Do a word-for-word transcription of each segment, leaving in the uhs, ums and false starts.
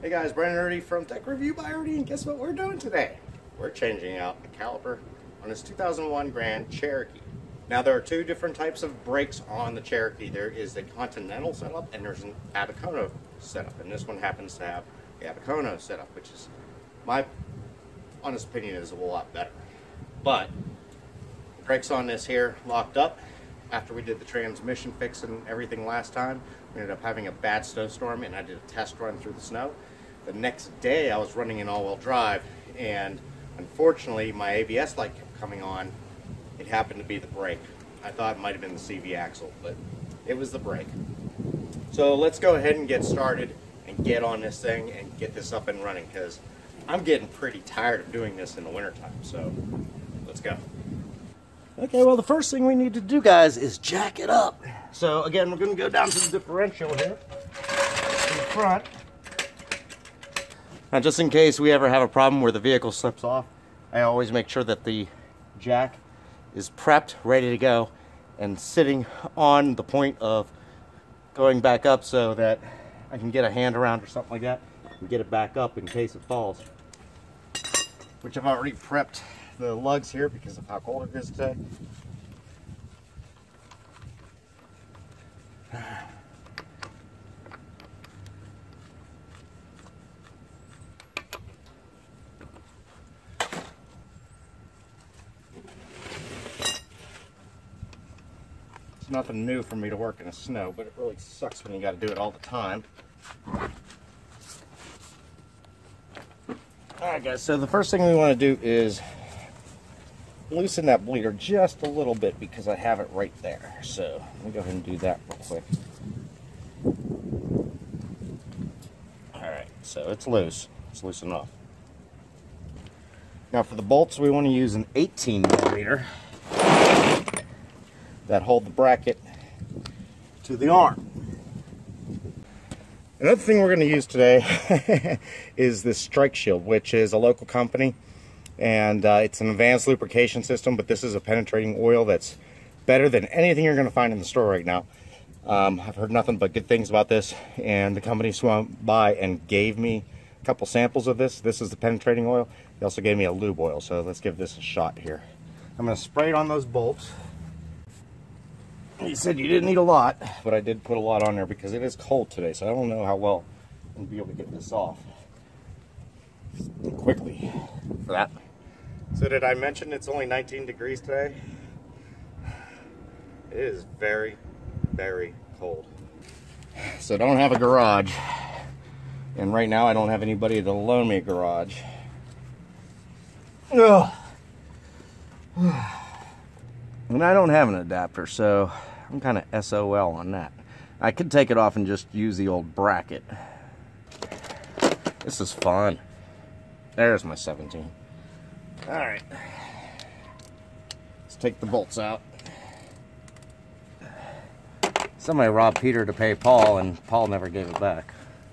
Hey guys, Brandon Irdi from Tech Review by Irdi, and guess what we're doing today? We're changing out the caliper on this two thousand one Grand Cherokee. Now there are two different types of brakes on the Cherokee. There is a Continental setup and there's an Abacono setup, and this one happens to have the Abacono setup, which is, my honest opinion, is a whole lot better. But the brakes on this here locked up. After we did the transmission fix and everything last time, we ended up having a bad snowstorm, and I did a test run through the snow. The next day I was running in all-wheel drive, and unfortunately my A B S light kept coming on. It happened to be the brake. I thought it might have been the C V axle, but it was the brake. So let's go ahead and get started and get on this thing and get this up and running, because I'm getting pretty tired of doing this in the wintertime. So let's go. Okay, well, the first thing we need to do, guys, is jack it up. So again, we're going to go down to the differential here in front. Now, just in case we ever have a problem where the vehicle slips off, I always make sure that the jack is prepped, ready to go, and sitting on the point of going back up so that I can get a hand around or something like that and get it back up in case it falls. Which I've already prepped the lugs here because of how cold it is today. It's nothing new for me to work in the snow, but it really sucks when you got to do it all the time. Alright guys, so the first thing we want to do is loosen that bleeder just a little bit because I have it right there. So let me go ahead and do that real quick. Alright, so it's loose. It's loose enough. Now for the bolts, we want to use an eighteen millimeter that hold the bracket to the arm. Another thing we're going to use today is this Strike Shield, which is a local company, and uh, it's an advanced lubrication system, but this is a penetrating oil that's better than anything you're going to find in the store right now. Um, I've heard nothing but good things about this, and the company swung by and gave me a couple samples of this. This is the penetrating oil. They also gave me a lube oil, so let's give this a shot here. I'm going to spray it on those bolts. You said you didn't need a lot, but I did put a lot on there because it is cold today, so I don't know how well I'm going to be able to get this off quickly for that. So did I mention it's only nineteen degrees today? It is very, very cold. So I don't have a garage, and right now I don't have anybody to loan me a garage. Ugh. And I don't have an adapter, so I'm kind of S O L on that. I could take it off and just use the old bracket. This is fun. There's my seventeen. Alright. Let's take the bolts out. Somebody robbed Peter to pay Paul, and Paul never gave it back.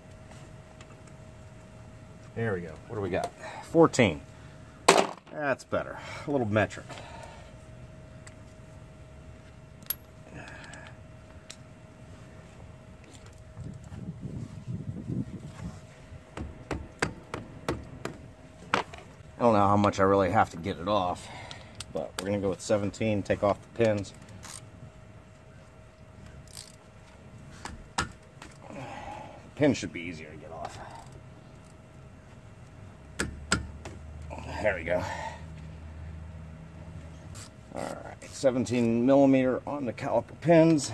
There we go. What do we got? fourteen. That's better. A little metric. I don't know how much I really have to get it off, but we're going to go with seventeen, take off the pins. The pin should be easier to get off. There we go. Alright, seventeen millimeter on the caliper pins.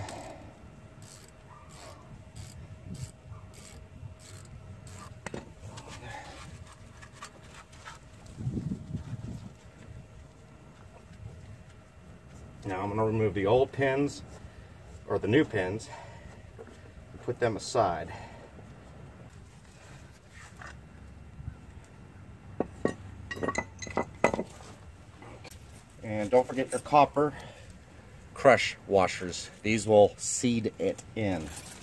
Now I'm going to remove the old pins, or the new pins, and put them aside. And don't forget your copper crush washers. These will seed it in.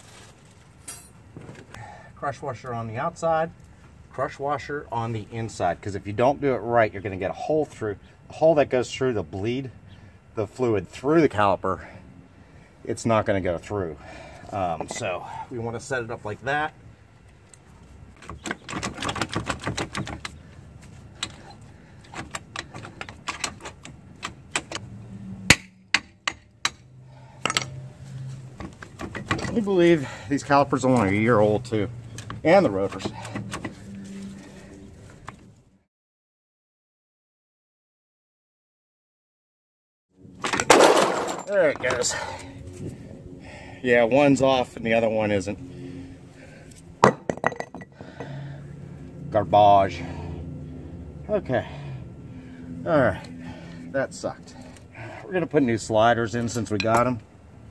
Crush washer on the outside, crush washer on the inside, because if you don't do it right, you're going to get a hole through, a hole that goes through the bleed the fluid through the caliper. It's not going to go through. Um, so we want to set it up like that. I believe these calipers are only a year old too, and the rotors. There it goes. Yeah, one's off and the other one isn't. Garbage. Okay. Alright. That sucked. We're going to put new sliders in since we got them.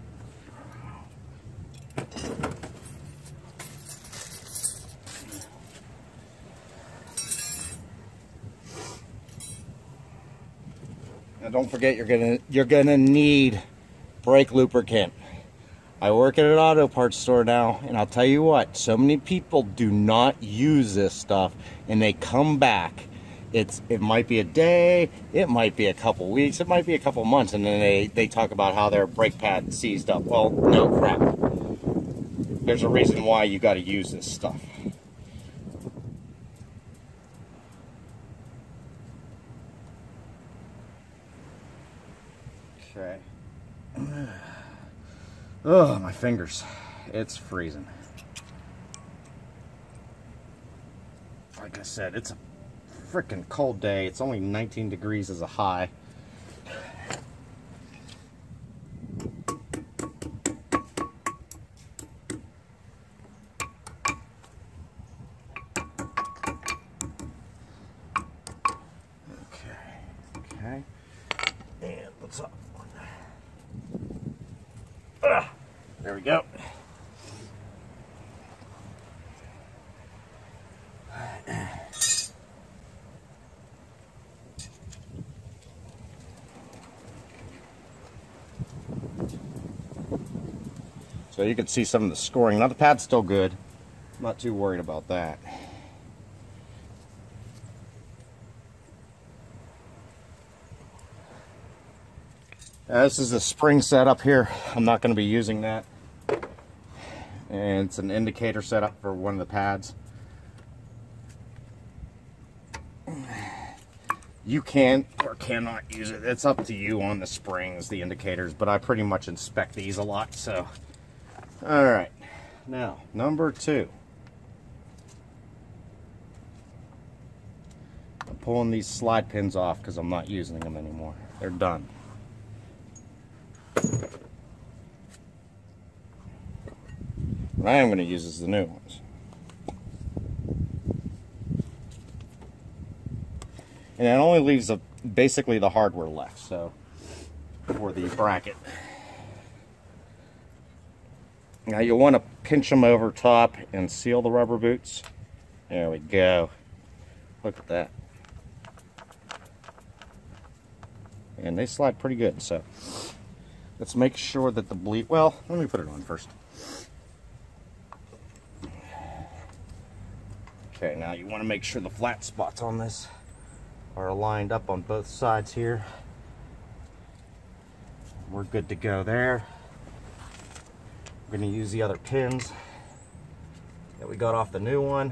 Now don't forget, you're gonna you're gonna need brake lubricant. I work at an auto parts store now, and I'll tell you what, so many people do not use this stuff, and they come back. It's it might be a day, it might be a couple weeks, it might be a couple months, and then they they talk about how their brake pad seized up. Well, no crap. There's a reason why you got to use this stuff. Okay. Oh, my fingers. It's freezing. Like I said, it's a freaking cold day. It's only nineteen degrees as a high. Okay. Okay. And what's up? Ah, there we go. So you can see some of the scoring. Now the pad's still good. I'm not too worried about that. Now, this is a spring setup here. I'm not going to be using that. And it's an indicator setup for one of the pads. You can or cannot use it. It's up to you on the springs, the indicators, but I pretty much inspect these a lot, so. All right, now number two. I'm pulling these slide pins off because I'm not using them anymore. They're done. What I am going to use is the new ones. And it only leaves a, basically the hardware left, so for the bracket. Now you want to pinch them over top and seal the rubber boots. There we go. Look at that. And they slide pretty good, so let's make sure that the bleed, well, let me put it on first. Okay, now you want to make sure the flat spots on this are lined up on both sides here. We're good to go there. We're going to use the other pins that we got off the new one.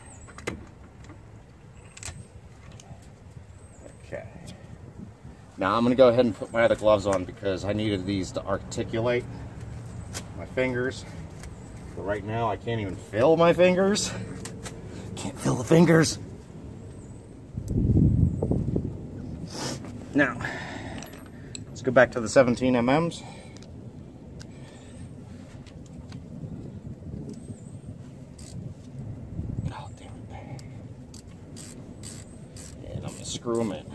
Okay. Now I'm going to go ahead and put my other gloves on because I needed these to articulate my fingers. But right now I can't even feel my fingers. Can't feel the fingers. Now, let's go back to the seventeen millimeters. Oh, damn it. And I'm going to screw them in.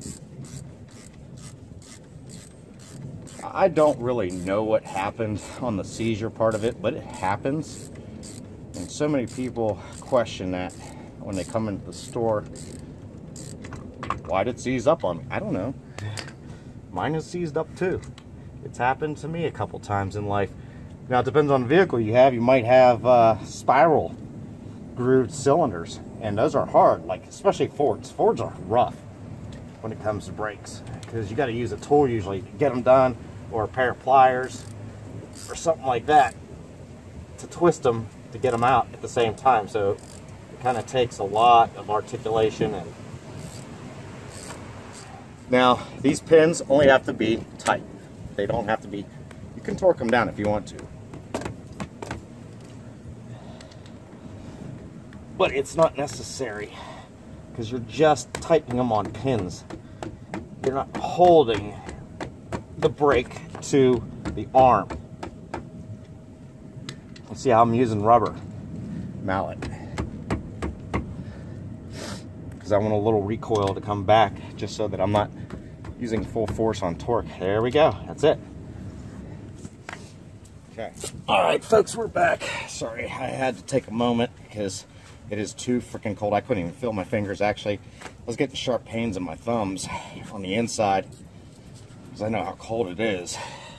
I don't really know what happened on the seizure part of it, but it happens. And so many people question that when they come into the store. Why did it seize up on me? I don't know. Mine is seized up too. It's happened to me a couple times in life. Now it depends on the vehicle you have. You might have uh, spiral grooved cylinders, and those are hard, like especially Fords. Fords are rough when it comes to brakes because you got to use a tool usually to get them done, or a pair of pliers or something like that to twist them to get them out at the same time. So It kind of takes a lot of articulation. And now, these pins only have to be tight. They don't have to be, you can torque them down if you want to. But it's not necessary, because you're just tightening them on pins. You're not holding the brake to the arm. Let's see how I'm using rubber Mallet. because I want a little recoil to come back, just so that I'm not using full force on torque. There we go. That's it. Okay. All right, folks, we're back. Sorry, I had to take a moment because It is too freaking cold. I couldn't even feel my fingers. Actually, I was getting sharp pains in my thumbs on the inside because I know how cold it is.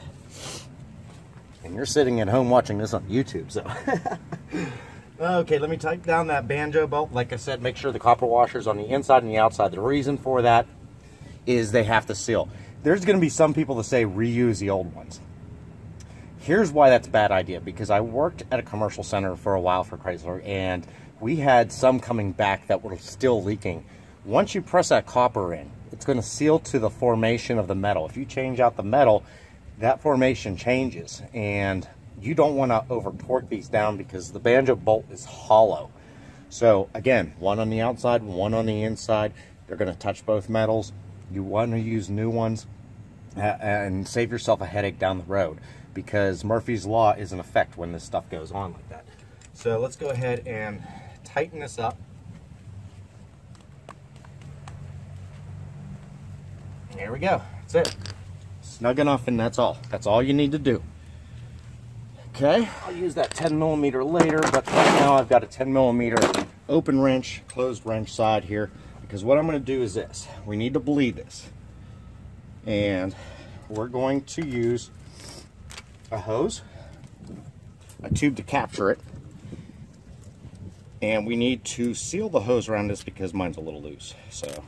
and you're sitting at home watching this on YouTube, so. Okay, let me tighten down that banjo bolt. Like I said, make sure the copper washer's on the inside and the outside. The reason for that is they have to seal. There's going to be some people that say reuse the old ones. Here's why that's a bad idea, because I worked at a commercial center for a while for Chrysler, and we had some coming back that were still leaking. Once you press that copper in, it's going to seal to the formation of the metal. If you change out the metal, that formation changes, and you don't want to over torque these down because the banjo bolt is hollow. So again, one on the outside, one on the inside. They're going to touch both metals. You want to use new ones and save yourself a headache down the road, because Murphy's Law is in effect when this stuff goes on like that. So let's go ahead and tighten this up. There we go. That's it. Snug enough, and that's all. That's all you need to do. Okay, I'll use that ten millimeter later, but right now I've got a ten millimeter Open wrench, closed wrench side here, because what I'm going to do is this. We need to bleed this. And we're going to use a hose, a tube to capture it, and we need to seal the hose around this because mine's a little loose. So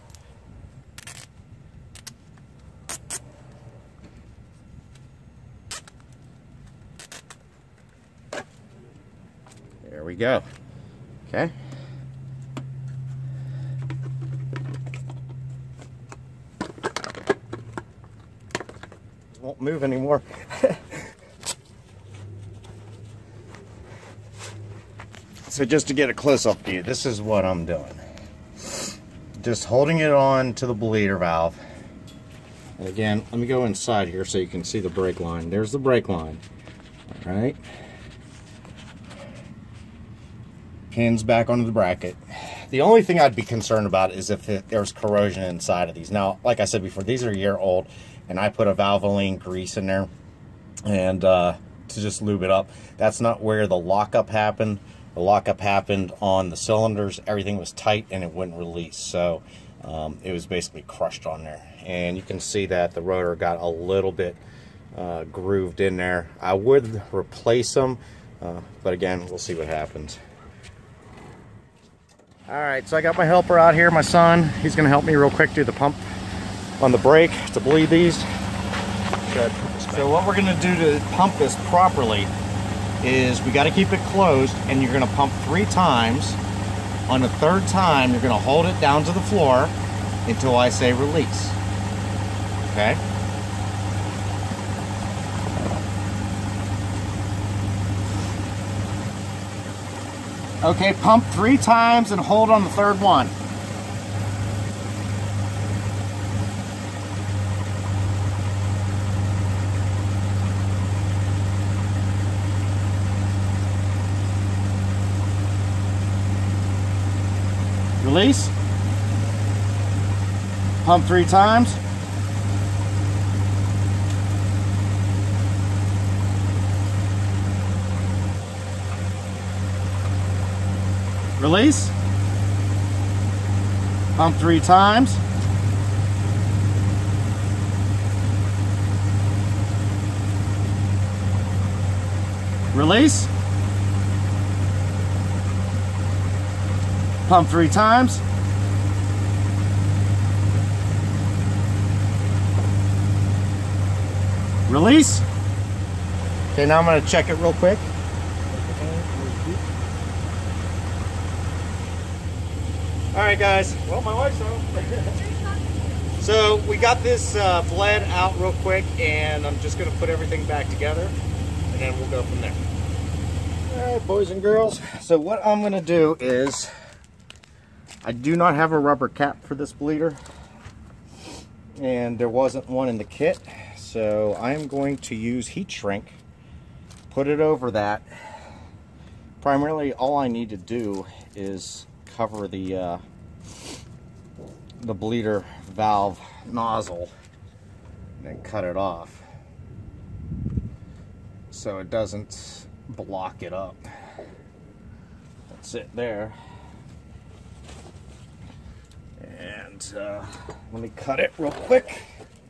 there we go. Okay. Won't move anymore. So just to get a close-up view, this is what I'm doing. Just holding it on to the bleeder valve. And again, let me go inside here so you can see the brake line. There's the brake line. All right. Pins back onto the bracket. The only thing I'd be concerned about is if it, there's corrosion inside of these. Now, like I said before, these are a year old, and I put a Valvoline grease in there and uh, to just lube it up. That's not where the lockup happened. The lockup happened on the cylinders. Everything was tight and it wouldn't release, so um, it was basically crushed on there. And you can see that the rotor got a little bit uh, grooved in there. I would replace them, uh, but again, we'll see what happens. All right, so I got my helper out here, my son. He's gonna help me real quick do the pump on the brake to bleed these. Good. So what we're gonna do to pump this properly is we gotta keep it closed, and you're gonna pump three times. On the third time, you're gonna hold it down to the floor until I say release. Okay? Okay, pump three times and hold on the third one. Release. Pump three times. Release. Pump three times. Release. Pump three times. Release. Okay, now I'm going to check it real quick. All right, guys. Well, my wife's home. So we got this uh, bled out real quick, and I'm just gonna put everything back together, and then we'll go from there. All right, boys and girls. So what I'm gonna do is, I do not have a rubber cap for this bleeder, and there wasn't one in the kit, so I'm going to use heat shrink, put it over that. Primarily, all I need to do is cover the uh, the bleeder valve nozzle and then cut it off so it doesn't block it up. That's it there. And uh, let me cut it real quick.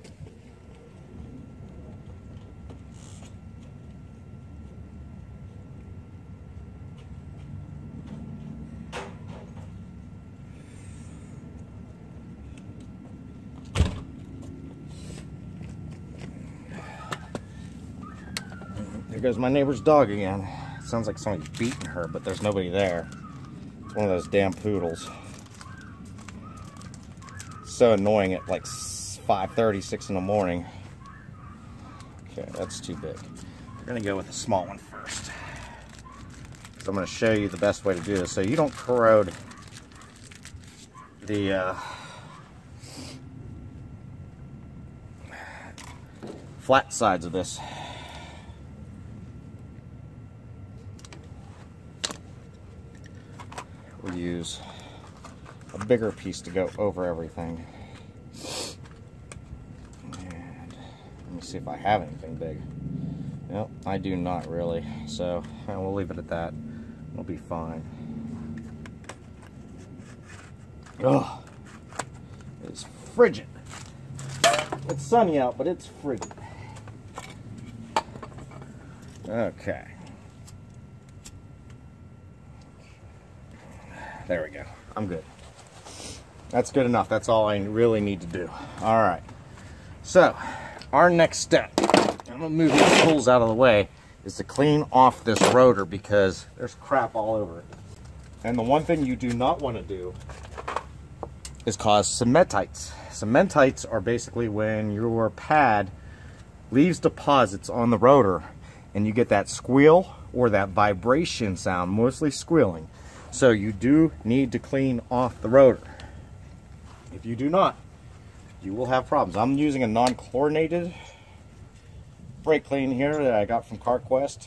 There goes my neighbor's dog again. It sounds like somebody's beating her, but there's nobody there. It's one of those damn poodles. It's so annoying at like five thirty, six in the morning. Okay, that's too big. We're gonna go with a small one first, because I'm gonna show you the best way to do this so you don't corrode the uh, flat sides of this. We'll use a bigger piece to go over everything. And let me see if I have anything big. Nope, I do not really. So we'll leave it at that. We'll be fine. Oh, it's frigid. It's sunny out, but it's frigid. Okay. There we go. I'm good. That's good enough. That's all I really need to do. All right. So, our next step, I'm going to move these tools out of the way, is to clean off this rotor because there's crap all over it. And the one thing you do not want to do is cause cementites. Cementites are basically when your pad leaves deposits on the rotor and you get that squeal or that vibration sound, mostly squealing. So you do need to clean off the rotor. If you do not, you will have problems. I'm using a non-chlorinated brake clean here that I got from CarQuest.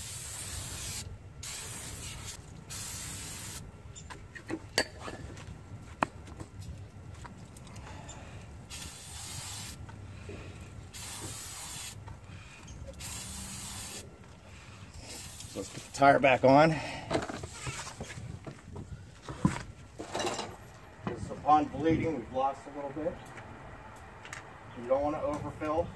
So let's put the tire back on. Upon bleeding, we've lost a little bit. You don't want to overfill.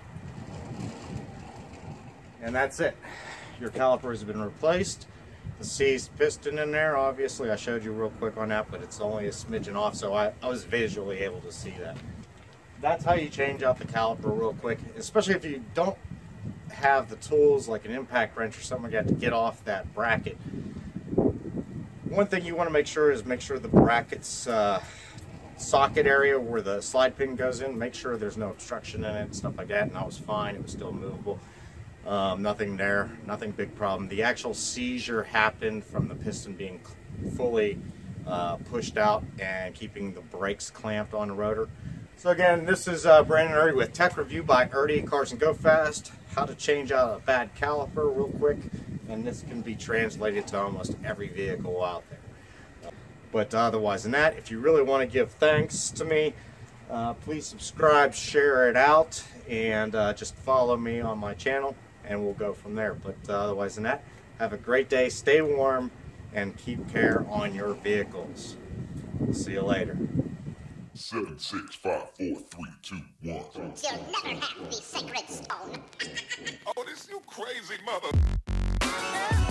And that's it. Your caliper has been replaced. The seized piston in there, obviously, I showed you real quick on that, but it's only a smidgen off, so I, I was visually able to see that. That's how you change out the caliper real quick, especially if you don't have the tools like an impact wrench or something like that to get off that bracket. One thing you want to make sure is make sure the bracket's uh, socket area where the slide pin goes in, make sure there's no obstruction in it and stuff like that, and that was fine. It was still movable. Um, nothing there, nothing big problem. The actual seizure happened from the piston being fully uh, pushed out and keeping the brakes clamped on the rotor. So again, this is uh, Brandon Irdi with Tech Review by Irdi Cars and Go Fast. How to change out a bad caliper real quick, and this can be translated to almost every vehicle out there. But otherwise than that, if you really want to give thanks to me, uh, please subscribe, share it out, and uh, just follow me on my channel, and we'll go from there. But uh, otherwise than that, have a great day, stay warm, and keep care on your vehicles. See you later. Seven, six, five, four, three, two, one. You'll never have the sacred stone. Oh, this you crazy mother.